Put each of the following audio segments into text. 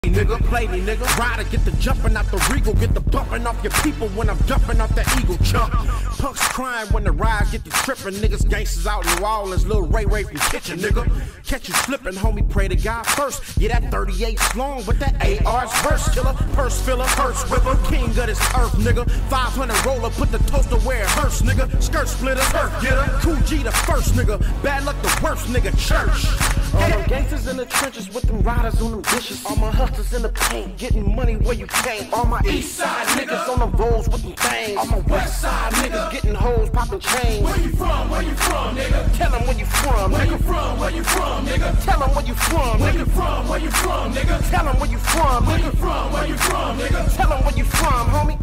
Nigga, play me, nigga. Rider, get the jumping out the regal, get the bumping off your people when I'm jumping off the eagle chump. Punks crying when the ride get the tripping, niggas gangsters out in Wallins, Lil Ray from kitchen, nigga. Catch you slipping, homie, pray to God first. Yeah, that 38's long, but that AR's verse killer, purse filler, purse whipper, king of this earth, nigga. 500 roller, put the toaster where it hurts, nigga. Skirt splitter, earth getter, Cool G the first, nigga. Bad luck the worst, nigga. Church. All them gangsters in the trenches with them riders on them dishes. All my hustlers in the paint, getting money where you can't. All my east side niggas on the rolls with them things. All my west side niggas getting hoes, popping chains. Where you from? Where you from, nigga? Tell them where you from. Where you from? Where you from, nigga? Tell them where you from. Where you from? Where you from, nigga? Tell them where you from. Where you from? Where you from, nigga? Tell them where you from, homie.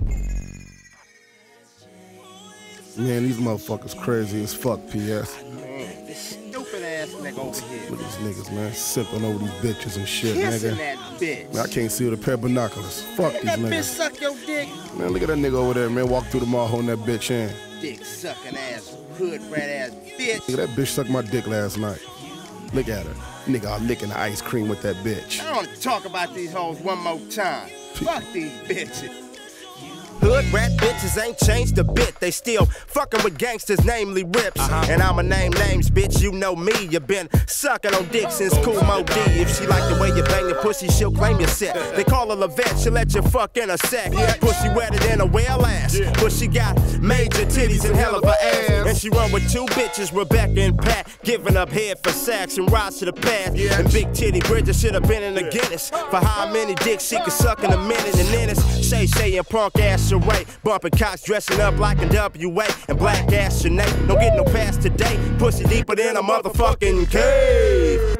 Man, these motherfuckers crazy as fuck, PS. Stupid ass nigga over here. Look at these niggas, man. Sipping over these bitches and shit, Kissing nigga. that bitch. Man, I can't see with a pair of binoculars. Fuck these that niggas. Bitch suck your dick. Man, look at that nigga over there, man. Walk through the mall holding that bitch in. Dick sucking ass, hood rat ass bitch. Nigga, that bitch sucked my dick last night. Look at her. Nigga, I'm licking the ice cream with that bitch. I don't talk about these hoes one more time. Fuck these bitches. Hood rat bitches ain't changed a bit. They still fucking with gangsters, namely Rips. And I'ma name names, bitch, you know me. You been sucking on dick since Cool Mo D. If she like the way you bang your pussy, she'll claim your set. They call her Levette, she'll let you fuck in a sack. Pussy wetter than a whale ass. But she got major titties and hell of a ass. And she run with two bitches, Rebecca and Pat, giving up head for sacks and rides to the past. And big titty Bridget should have been in the Guinness for how many dicks she could suck in a minute. And then it's Shay and punk ass Sheree, bumping cocks, dressing up like a WA, and black ass Sinead. Don't get no pass today. Pussy deeper than a motherfucking cave.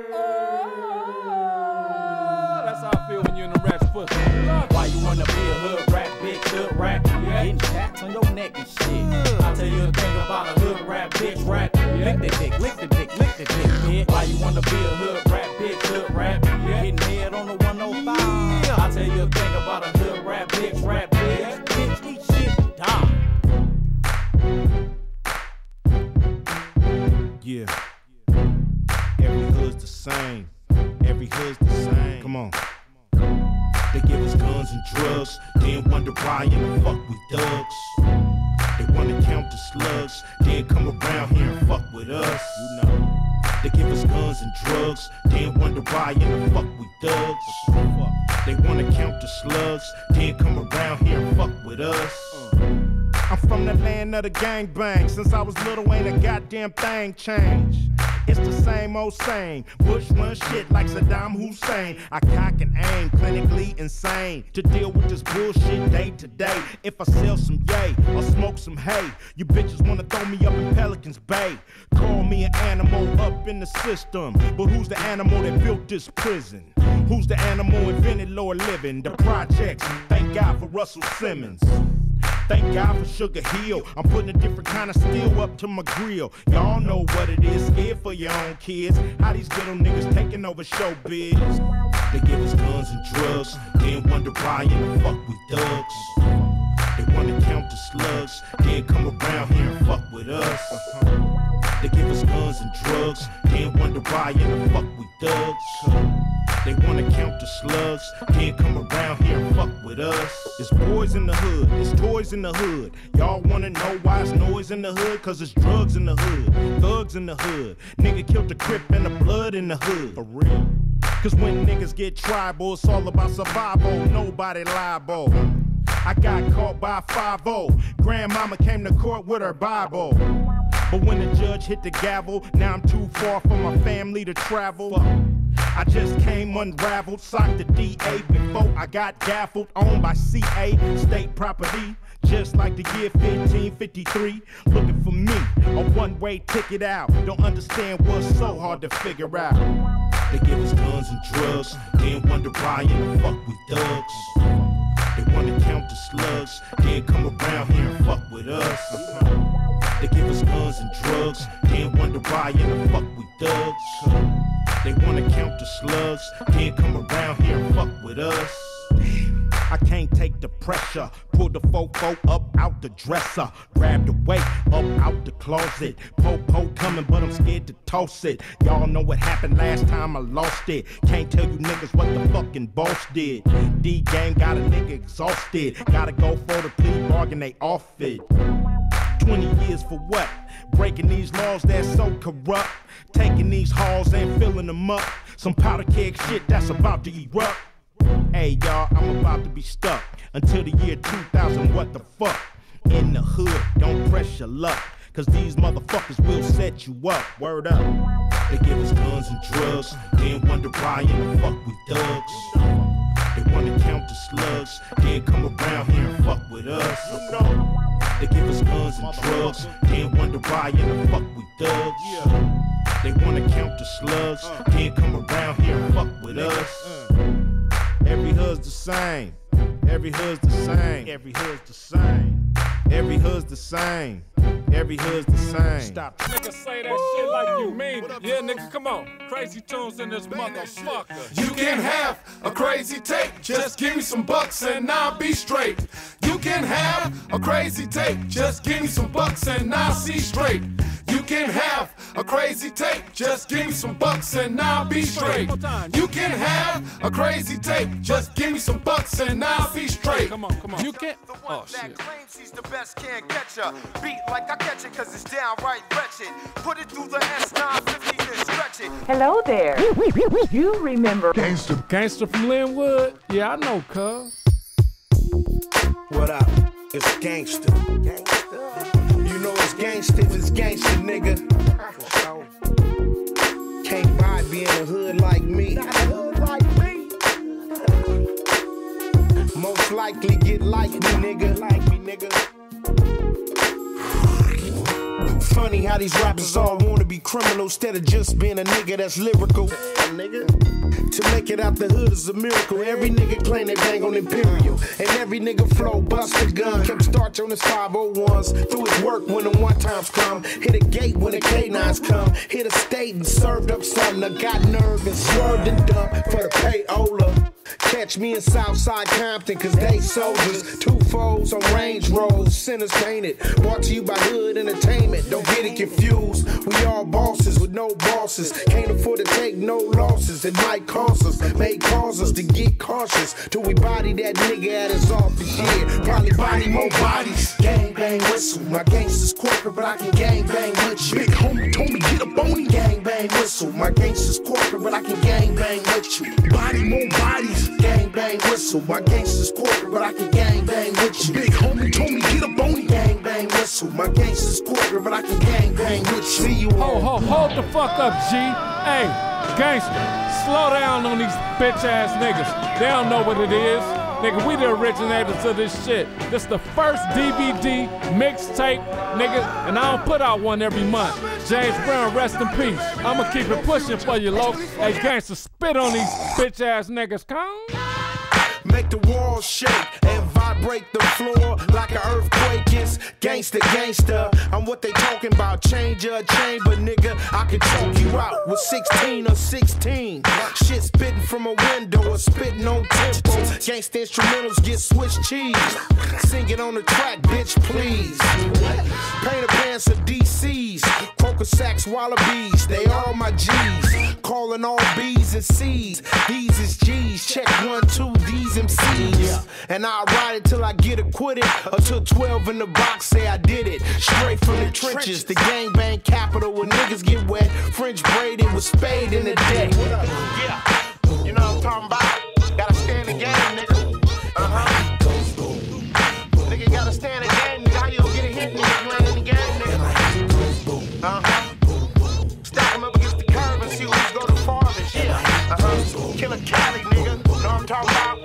That's how I feel when you're in the rat's pussy. Why you wanna be a hood rat, bitch, hood rat? Getting tats on your neck and shit. I'll tell you a thing about a hood rat, bitch, rat. Lick the dick, lick the dick, lick the dick, bitch. Why you wanna be a hood rat, bitch, hood rat? Getting head on the 105. I'll tell you a thing about a hood rat, bitch, rat, bitch. Bitch, eat shit, die. Yeah. Every hood's the same. Every hood's the same. Come on. They give us guns and drugs, then wonder why in the fuck we thugs. They wanna count the slugs, then come around here and fuck with us. You know. They give us guns and drugs, then wonder why in the fuck we thugs. They wanna count the slugs, then come around here and fuck with us. I'm from the land of the gangbang. Since I was little, ain't a goddamn thing changed. It's the same old same. Bush run shit like Saddam Hussein. I cock and aim, clinically insane. To deal with this bullshit day to day. If I sell some yay or smoke some hay, you bitches wanna throw me up in Pelican's Bay. Call me an animal up in the system. But who's the animal that built this prison? Who's the animal invented lower living? The projects, thank God for Russell Simmons. Thank God for Sugar Hill. I'm putting a different kind of steel up to my grill. Y'all know what it is, scared for your own kids. How these ghetto niggas taking over showbiz. They give us guns and drugs, then wonder why in the fuck we thugs. They wanna count the slugs, then come around here and fuck with us. They give us guns and drugs, then wonder why in the fuck we thugs. They wanna count the slugs, then come around here and fuck with us. It's boys in the hood, it's toys in the hood. Y'all wanna know why it's noise in the hood? Cause it's drugs in the hood, thugs in the hood. Nigga killed the Crip and the blood in the hood. For real. Cause when niggas get tribal, it's all about survival, nobody liable. I got caught by 5-0. Grandmama came to court with her Bible. But when the judge hit the gavel, now I'm too far from my family to travel. I just came unraveled, socked the DA before I got gaffled, owned by CA, state property. Just like the year 1553, looking for me, a one-way ticket out. Don't understand what's so hard to figure out. They give us guns and drugs, then wonder why in the fuck we thugs. They wanna count the slugs, then come around here and fuck with us. They give us guns and drugs, then wonder why in the fuck we thugs. They wanna count the slugs, then come around here and fuck with us. I can't can't take the pressure. Pull the fofo up out the dresser. Grab the weight up out the closet. Po coming, but I'm scared to toss it. Y'all know what happened last time I lost it. Can't tell you niggas what the fucking boss did. D-game got a nigga exhausted. Gotta go for the plea bargain, they off it. 20 years for what? Breaking these laws that's so corrupt. Taking these halls and filling them up. Some powder keg shit that's about to erupt. Hey y'all, I'm about to be stuck until the year 2000, what the fuck? In the hood, don't press your luck, cause these motherfuckers will set you up. Word up. They give us guns and drugs, then wonder why in the fuck we thugs. They wanna count the slugs, then come around here and fuck with us. They give us guns and drugs, then wonder why in the fuck we thugs. They wanna count the slugs, then come around here and fuck with us. Every hood's the same. Every hood's the same. Every hood's the same. Every hood's the same. Every hood's the same. Stop. Nigga say that shit like you mean it. Yeah, nigga, come on. Crazy Toones in this motherfucker. You can have a crazy tape. Just give me some bucks and I'll be straight. You can have a crazy tape. Just give me some bucks and I'll see straight. You can have a crazy tape. Just give me some bucks and I'll be straight. You can have a crazy tape. Just give me some bucks and I'll be straight. Come on. You can't. Oh, shit. Claims he's the best, can't catch ya. Beat like I catch it, cause it's downright wretched. Put it through the S950 and stretch it. Hello there. You remember Gangster from Linwood? Yeah, I know, cuz. What up? It's gangsta. You know it's gangsta if it's gangsta, nigga. Can't buy being a hood like me. Most likely get like me, nigga. Funny how these rappers all wanna be criminals instead of just being a nigga that's lyrical. To make it out the hood is a miracle. Every nigga claim they bang on Imperial, and every nigga flow bust a gun. Kept starch on his 501s. Through his work when the one times come. Hit a gate when the K9s come. Hit a state and served up something. I got nerve and swerved and dumped for the payola. Catch me in Southside Compton, cause they soldiers. 2 foes on Range Roads, sinners painted. Brought to you by Hood Entertainment. Don't get it confused. We all bosses with no bosses. Can't afford to take no losses. It might cost us, may cause us to get cautious. Till we body that nigga at his office, yeah. Probably body more bodies. Gang bang whistle. My gangsters corporate, but I can gang bang with you. Big homie told me get up on him. Gang bang whistle. My gangsters corporate, but I can gang bang with you. Body more bodies. Gang bang whistle. My gangsters corporate, but I can gang bang with you. Big homie told me get up on him. Gang bang whistle. My gangsters corporate, but I can gang bang with you. See you all. Hold the fuck up, G. Hey, gangster, slow down on these bitch ass niggas. They don't know what it is. Nigga, we the originators of this shit. This the first DVD mixtape, nigga, and I don't put out one every month. James Brown, rest in peace. I'ma keep it pushing for you, local. Hey, gangster, spit on these bitch ass niggas, come. Make the walls shake and vibrate the floor like an earthquake. It's gangsta. I'm what they talking about. Change a chamber, nigga. I can choke you out with 16 or 16. Shit spitting from a window or spitting on tempo. Gangsta instrumentals get Swiss cheese. Sing it on the track, bitch, please. Paint a pants of DCs. Poker sacks, wallabies. They all my G's. Calling all B's and C's. These is G's. Check 1, 2, these MCs. And I'll ride it till I get acquitted. Until 12 in the box say I did it. Straight from the trenches, the gangbang capital where niggas get wet. French braided with spade in the deck. Yeah, you know what I'm talking about. Gotta stay in the game, nigga. Nigga gotta stay in the game, nigga. How you gonna get a hit, nigga? You ain't in the game, nigga. Stack them up against the curb and see who's go the farthest. Yeah, Killer Cali, nigga. Know what I'm talking about?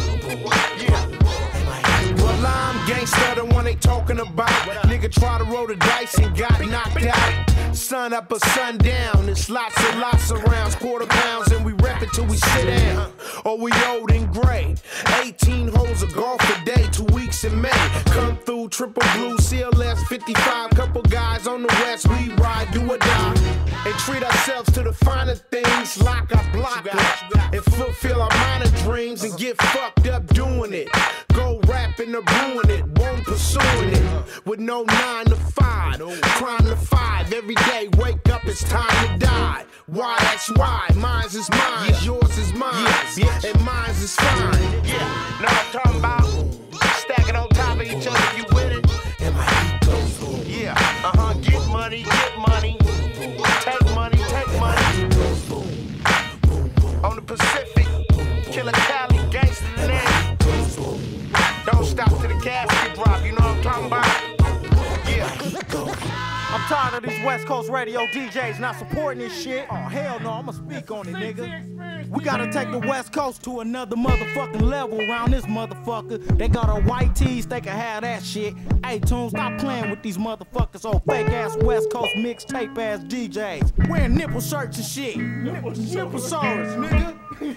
Well, I'm gangsta, the one they talking about. Nigga try to roll the dice and got knocked out. Sun up or sun down, it's lots of rounds, quarter pounds, and we rep it it till we sit down. Or we old and gray. 18 holes of golf a day, 2 weeks in May. Come through, triple blue, CLS 55. Couple guys on the west, we ride, do or die. And treat ourselves to the finer things, lock our block up. And fulfill our minor dreams and get fucked up doing it. Go rapping or ruin it, won't pursuing it. With no 9 to 5, crime to 5. Every day, wake up, it's time to die. Why, that's why. Mine's is mine, yours is mine, and mine's is fine. Yeah, know what I'm talking about? Stacking on top of each other, you with it? And my heat goes on. Yeah, get money, get money. Take money, take money. On the Pacific, Killer Cali, gangsta today. Don't stop till the casket drop, you know what I'm talking about? Yeah. I'm tired of these West Coast radio DJs not supporting this shit. Oh, hell no, I'ma speak on it, nigga. We gotta take the West Coast to another motherfucking level around this motherfucker. They got a white tees, they can have that shit. Hey, Toones, stop playing with these motherfuckers on fake-ass West Coast mixtape-ass DJs. Wearing nipple shirts and shit. Nipple-saurus, nigga.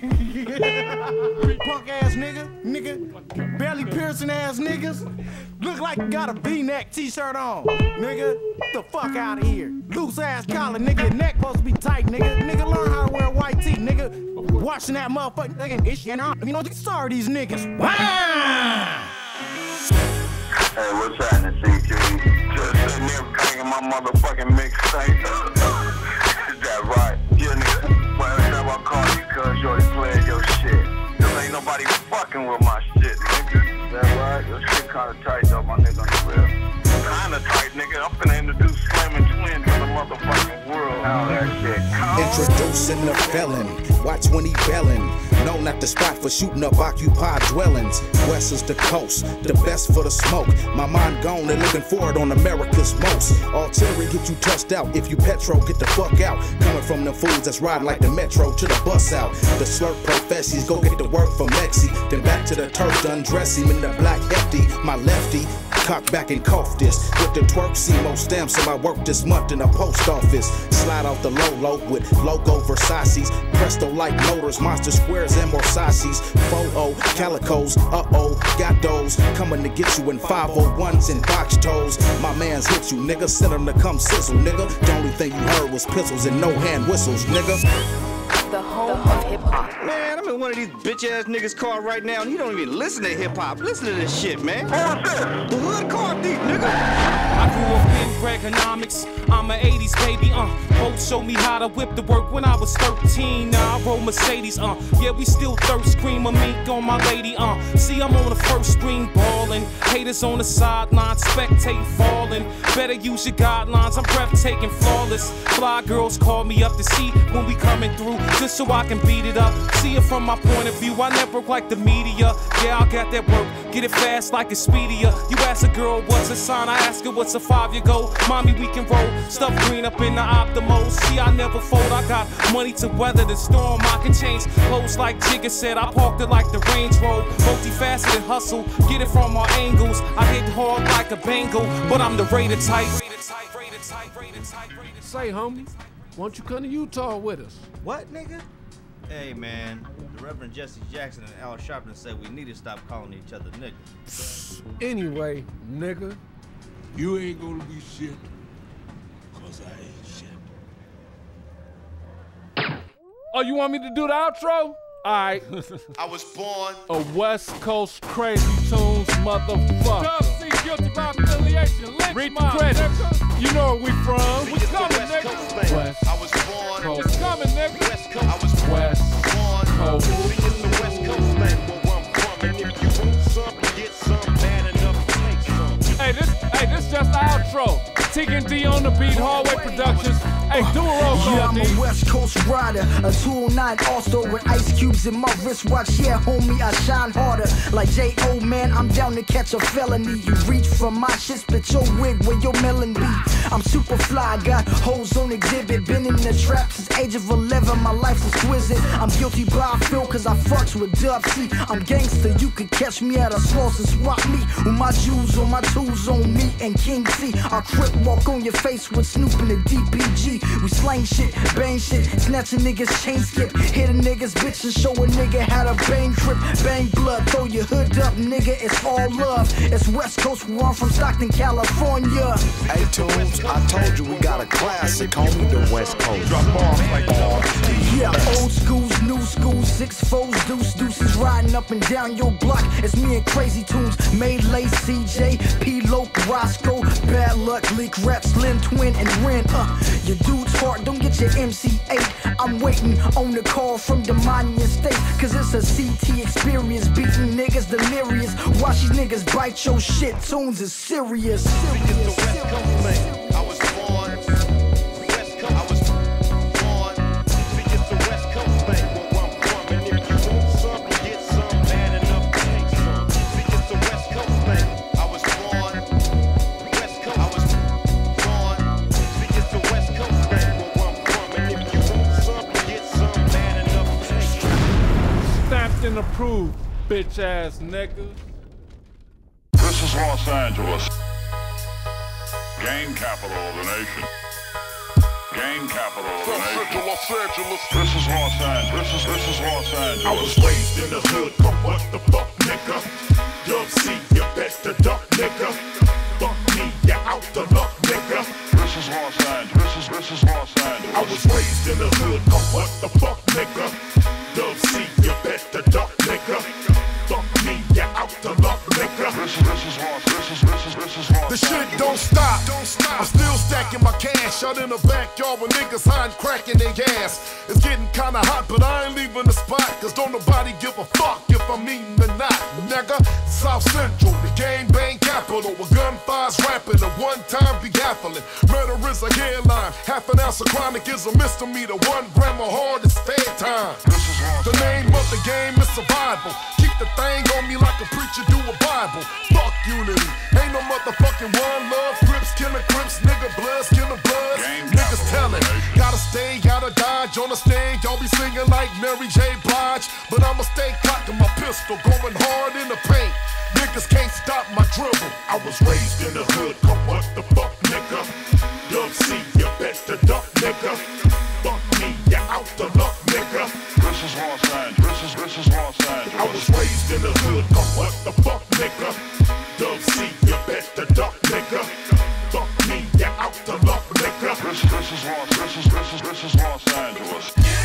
Punk-ass nigga. Belly piercing-ass niggas. Look like you got a V-neck t-shirt on, nigga. Get the fuck out of here. Loose-ass collar, nigga. Neck supposed to be tight, nigga. Nigga, learn how to wear white tee, nigga. Watching that motherfucking nigga, it's you know, sorry these niggas. Wow! Hey, what's happening, CJ? Just sitting there banging my motherfucking mixtape. Is that right? Yeah, nigga. Well, every time I call you, cuz you already playing your shit. Cause ain't nobody fucking with my shit, nigga. Is that right? Your shit kinda tight though, my nigga, on the real. Kinda tight, nigga. I'm finna introduce Slim&Twin to the motherfucking world. How that shit comes. Introducing the felon, watch when he bellin'. Known at the spot for shooting up occupied dwellings. West is the coast, the best for the smoke. My mind gone and looking forward on America's most. Artillery get you touched out, if you petro, get the fuck out. Coming from them fools that's riding like the metro to the bus out. The slurp professies, go get the work from Lexi. Then back to the turf to undress him in the black hefty. My lefty, cock back and cough this. With the twerk CMO stamps so I work this month in the post office. Slide out the low with logo Versace's. Presto like motors, monster squares and more saucies. 4-0, calicos, got those. Coming to get you in 501s and box toes. My mans hit you, nigga, send them to come sizzle, nigga. The only thing you heard was pistols and no hand whistles, nigga. The home of hip-hop. Man, I'm in one of these bitch-ass niggas' car right now, and he don't even listen to hip-hop. Listen to this shit, man. The hood car deep, nigga. I grew up in Reaganomics. I'm an 80s baby, Both showed me how to whip the work when I was 13. Now I roll Mercedes, Yeah, we still thirst cream of mink on my lady, See, I'm on the first screen ballin'. Haters on the sideline, spectating falling. Better use your guidelines, I'm breathtaking, flawless. Fly girls call me up to see when we coming through, just so I can beat it up. See it from my point of view, I never like the media. Yeah, I got that work, get it fast like it's speedier. You ask a girl what's a sign, I ask her what's a 5-year goal. Mommy, we can roll, stuff green up in the Optimals. See, I never fold, I got money to weather the storm. I can change clothes like Jigga said, I parked it like the Range Rover. Multifaceted hustle, get it from all angles. I hit hard like a Bengal, but I'm the rated type. Say, homie, won't you come to Utah with us? What, nigga? Hey, man, the Reverend Jesse Jackson and Al Sharpton said we need to stop calling each other niggas. Anyway, nigga. You ain't gonna be shit, cause I ain't shit. Oh, you want me to do the outro? Alright. I was born a West Coast crazy Toones motherfucker. Dub C, guilty by affiliation. Read the credits. You know where we from. We coming, nigga. West I was born Coast. It's coming, nigga. West Coast. I was West Coast. We in the West Coast land where I'm from. And if you want some, you get some. Bad enough to take some. Hey, this just the outro. T&D on the beat, Hallway Productions. Hey, do a roll call, yeah, I'm D. a West Coast rider, a 209 All-Star with ice cubes in my wristwatch. Yeah, homie, I shine harder. Like J.O., man, I'm down to catch a felony. You reach for my shit, spit your wig where your melon be. I'm super fly, got hoes on exhibit. Been in the trap since age of 11, my life's exquisite. I'm guilty by feel cause I fucks with Dub C. I'm gangster, you could catch me at a sauce and swap me. With my jewels on my tools on me and King C. I'll crip walk on your face with Snoop and the DPG. We slang shit, bang shit, snatch a nigga's chain skip, hit a nigga's bitch and show a nigga how to bang trip, bang blood, throw your hood up, nigga, it's all love. It's West Coast, where I'm from Stockton, California. Hey Toones, I told you we got a classic, homie, the West Coast. Drop off like yeah, old schools, new schools, 6-4s, deuces riding up and down your block. It's me and Crazy Toones, Melee, CJ, P-Loke, Roscoe, Bad Luck, Leak Rap, Slim&Twin, and Ren. Your dude's hard, don't get your MC8. I'm waiting on the call from Demonian State, cause it's a CT experience, beating niggas delirious. Watch these niggas bite your shit, Toones is serious. And approved, bitch ass nigga. This is Los Angeles, gang capital of the nation. Gang capital of the nation. Los Angeles. This is Los Angeles. This is Los Angeles. I was raised in the hood, come what the fuck, nigga. Dub C, you better duck, nigga. Fuck me, you out the luck, nigga. This is Los Angeles. This is Los Angeles. I was raised in the hood, come what the fuck, nigga. Dub C, you better duck, nigga. Fuck me, you out the luck, nigga. This is Los. The shit don't stop. I'm still stacking my cash out in the backyard with niggas hiding, cracking their ass. It's getting kinda hot, but I ain't leaving the spot, cause don't nobody give a fuck if I'm eating or not, nigga. South Central, the gang bang capital, with gunfires rapping, a one-time begaffling. Murder is a headline, half an ounce of chronic is a misdemeanor, 1 gram of hard is fair time. The name of the game is survival. Keep the thing on me like a preacher do a Bible. Fuck unity, ain't no motherfucking one love. Crips killing Crips, nigga, bloods killing bloods. Niggas telling, gotta stay, gotta dodge. On the stand, y'all be singing like Mary J. Blige, but I'ma stay cocking my pistol, going hard in the paint. Niggas can't stop my dribble. I was raised in the hood, come what the fuck, nigga. Dub C, you better duck, nigga. Fuck me, you out the luck, nigga. This is Los Angeles. This is Los Angeles. I was raised in the hood, come what the fuck, nigga. Dub C, you better duck, nigga. Fuck me, you out the luck, nigga. This is Los Angeles.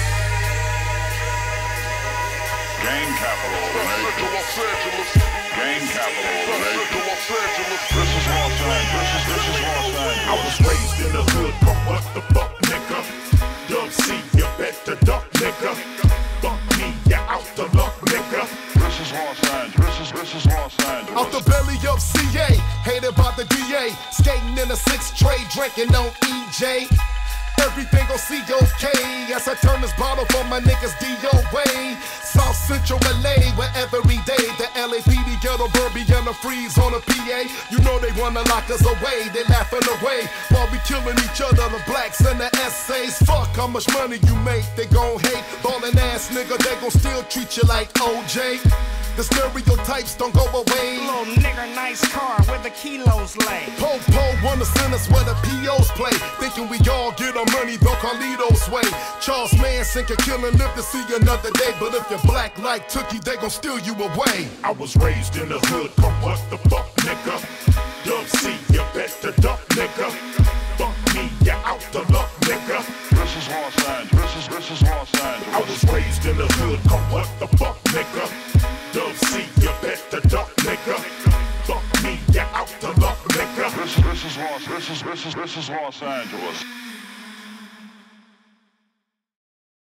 Gang capital of the nation. Gang capital of the nation. This is Los Angeles. This is Los Angeles. I was raised in the hood, come what the fuck, nigga. Dub C, you better duck, nigga. Fuck me, you out the luck, nigga. This is Los Angeles. This is Los Angeles. Out the belly of CA, hated by the DA. Skating in a 6 tray, drinking on EJ. Everything gon' see okay as I turn this bottle for my niggas DOA. South Central LA, where every day the LAPD get a Burby and a freeze on a PA. You know they wanna lock us away, they laughing away while we killing each other, the blacks and the essays. Fuck how much money you make, they gon' hate. Ballin' ass nigga, they gon' still treat you like OJ. The stereotypes don't go away. Little nigga, nice car where the kilos lay. Po wanna send us where the POs play, thinking we all get our money the Carlito's way. Charles Manson can kill and live to see another day, but if you're black like Tookie, they gon' steal you away. I was raised in the hood, come what the fuck, nigga. Dub C, you better duck, nigga. Fuck me, you out the luck, nigga. This is Los Angeles. This is Los Angeles. I was raised in the hood, come what the fuck, nigga. Dub C, you better duck, nigga. Fuck me, you out the luck, nigga. This is Los Angeles.